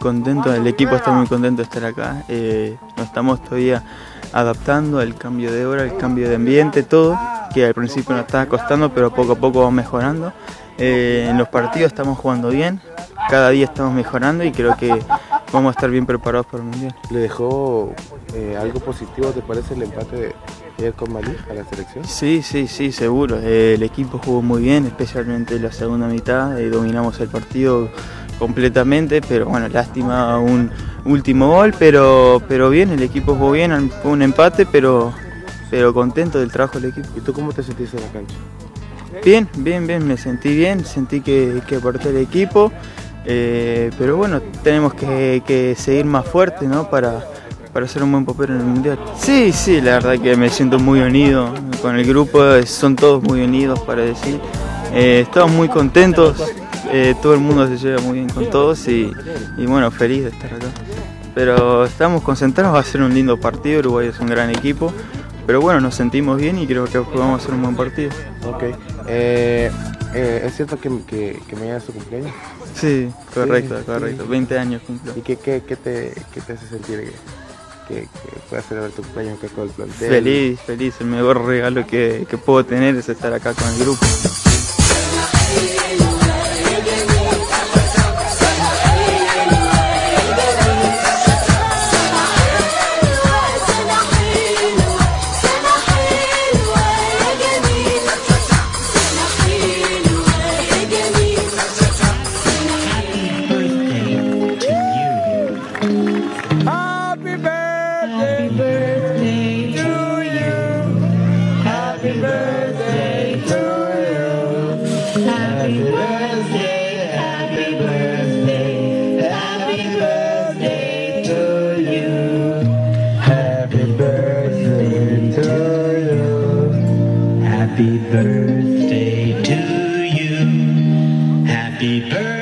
contento, el equipo está muy contento de estar acá. Nos estamos todavía adaptando al cambio de hora, al cambio de ambiente, todo, que al principio nos estaba costando, pero poco a poco vamos mejorando. En los partidos estamos jugando bien, cada día estamos mejorando y creo que vamos a estar bien preparados para el Mundial. ¿Le dejó algo positivo, te parece, el empate de ayer con Malí a la selección? Sí, seguro. El equipo jugó muy bien, especialmente la segunda mitad, dominamos el partido completamente, pero bueno, lástima un último gol, pero bien, el equipo jugó bien, fue un empate, pero contento del trabajo del equipo. ¿Y tú cómo te sentiste en la cancha? Bien, me sentí bien, sentí que aporté el equipo, pero bueno, tenemos que seguir más fuerte, ¿no? para hacer un buen papel en el Mundial. Sí, la verdad que me siento muy unido con el grupo, son todos muy unidos para decir. Estamos muy contentos, todo el mundo se lleva muy bien con todos y bueno, feliz de estar acá. Pero estamos concentrados, va a ser un lindo partido, Uruguay es un gran equipo, pero bueno, nos sentimos bien y creo que vamos a hacer un buen partido. Ok, ¿es cierto que mañana es tu cumpleaños? Sí, correcto, 20 años cumplo. ¿Y qué te hace sentir que puedas celebrar tu cumpleaños acá con el plantel? Feliz, el mejor regalo que puedo tener es estar acá con el grupo. Happy birthday to you. Happy birthday.